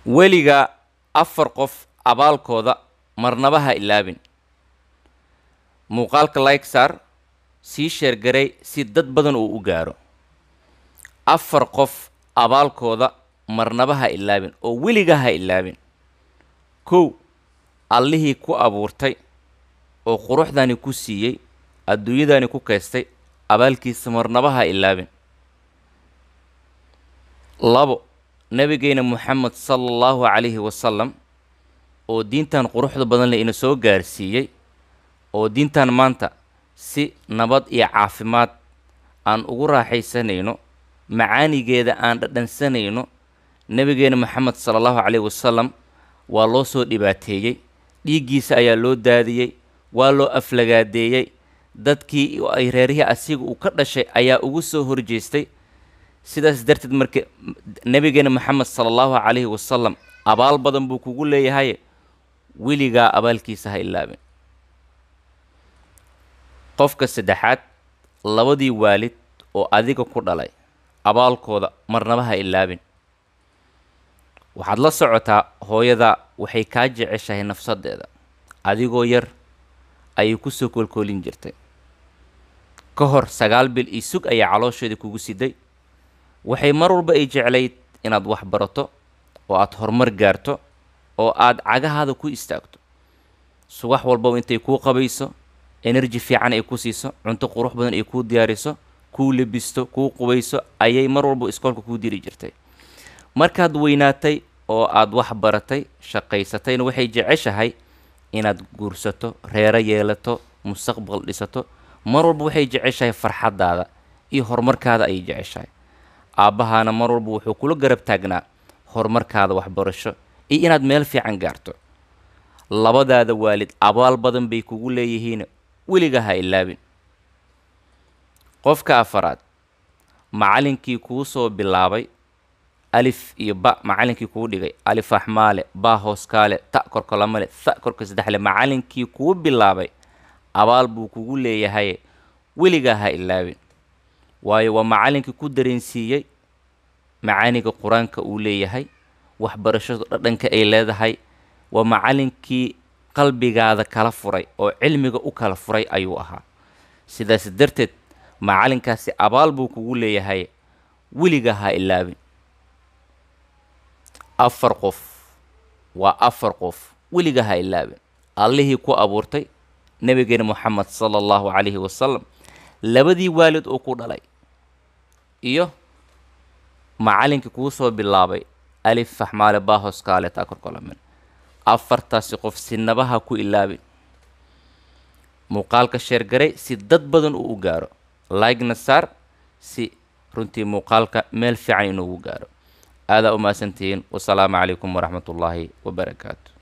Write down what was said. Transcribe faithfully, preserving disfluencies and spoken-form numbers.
weliga afar qof abaalkooda marnaba ha ilaabin. muuqaalka like saar, sii sheer garay si dad badan uu u gaaro. afar qof abaalkooda marnaba ha ilaabin oo weliga ha ilaabin. kow, allihii ku abuurtay oo quruxdani ku siiyey, adduunyadani ku kaystay, abaalkiisa marnaba ha ilaabin. labo, nabigeena Muhammad sallallahu alayhi wasallam oo diintan quruxda badan leh ina soo gaarsiiyey, oo diintan maanta si nabad iyo caafimaad aan ugu raaxaysanayno, macaanigeeda aan dhadhansanayno. nabigeena Muhammad sallallahu alayhi wasallam waa loo soo dhibaateeyey, dhiiggiisa ayaa loo daadiyey, waa loo aflagaadeeyey. dadkii ay reerihii asiga uu ka dhashay ayaa ugu soo horjeestay. sidaas darteed marka nabigeena Muhammad sallallahu alayhi wasallam abaal badan buu kugu leeyahay, weligaa abaalkiisa ha ilaabin. qofka saddexaad, labadii waalid oo adiga ku dhalay, abaalkooda marnaba ha ilaabin. waxaad la socotaa hooyada waxay kaa jeceshahay nafsadeeda. adigoo yar ayay ku soo koolkoolin jirtay. ka hor sagaal bil iyo sug ayaa caloosheeda kugu siday. waxay mar walba ay jeclayd inaad wax barato oo aad horumar gaarto oo aad cagahaada ku istaagto. subax walba intay kuu qabayso, energy fiican ay ku siiso, cunto qurux badan ay kuu diyaariso, kuu lebisto, kuu qubayso, ayay mar walba iskoolka kuu diri jirtay. markaad weynaatay oo aad wax baratay, shaqaysatayna waxay jeceshahay inaad guursato, reero yeelato, mustaqbal dhisato. mar walba waxay jeceshahay farxadaada iyo horumarkaada ayay jeceshahay. aabbahaana mar walba wuxuu kula garab taagnaa horumarkaada waxbarasho iyo inaad meel fiican gaarto. labadaada waalid abaal badan bay kugu leeyihiin, weliga ha ilaabin. qofka afaraad, macallinkii kuu soo bilaabay alif iyo ba, macallinkii kuu dhigay alif axmaale, ba hooskaale, ta korka lamale, tha korka saddexle, macallinkii kuu bilaabay abaal buu kugu leeyahay, weligaa ha ilaabin. waayo waa macallinkii ku dareensiiyey macaaniga qur-aanka uu leeyahay, waxbarashadu dhadhanka ay leedahay. waa macallinkii qalbigaada kala furay oo cilmiga u kala furay ayuu ahaa. sidaas darteed macallinkaasi abaal buu kugu leeyahay, weligaa ha ilaabin. afar qof waa afar qof, weligaa ha ilaabin. allihii ku abuurtay, nabigeena Muhammad sallallahu alayhi wasallam, labadii waalid oo ku dhalay, iyo macallinkii kuu soo bilaabay alif faxmaale baa hooskaale taa korkolamin. afartaasi qof sinaba ha ku ilaabin. muuqaalka sheer garay si dad badan uu u gaaro. like-na saar si runtii muuqaalka meel fiican inuu gaaro. aadaa u mahadsantihiin. wasalaamu calaykum waraxmatullaahi wabarakaatu.